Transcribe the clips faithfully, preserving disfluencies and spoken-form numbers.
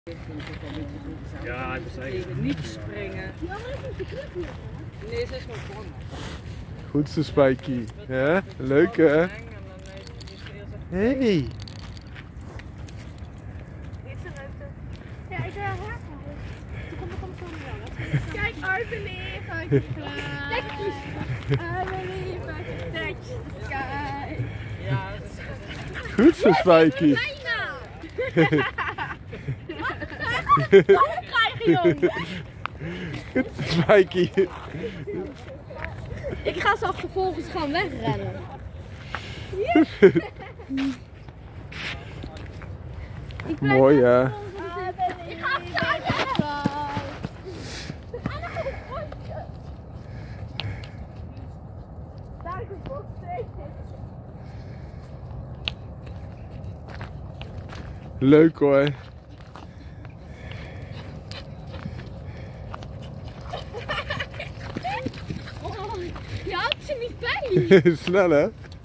Ja, ik zeker. Niet springen. Ja, maar dat is niet de Nee, ze is gewoon begonnen. Goed zo, Spijkie. Ja, leuk hè? Hey. Heeft ze ruimte? Ja, ik wil haar gaan. Toen komt er komt zo naar. Kijk, I believe I can fly. I believe I can touch the sky. Ja, Goed zo, Spijkie. Bijna! Wat krijgen, jongen? Goed zo, Spijkie. Ik ga ze achtervolgens gaan wegrennen. Mooi hè? Ik ga opstaan! Daar is een box. Leuk hoor. Oh, je had ze niet bij. Snel hè? Ja,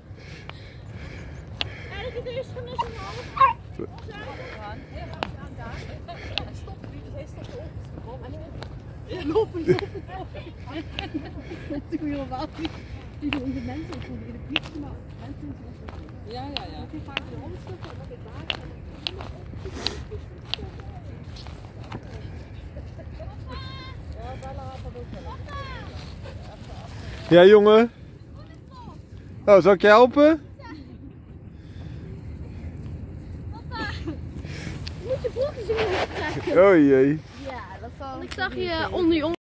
dat is eerst van een half. Lopen, lopen, lopen. Stopt ik weer wel niet. Die doen de mensen ook in de politie, maar mensen zijn ja, ja. ja. die vaak de hondenstukken en dat is daar. Ja jongen? Oh, zal ik je helpen? Papa, je moet je broekjes in je trekken. Oh jee. Ja, dat zal. Ik zag je onder je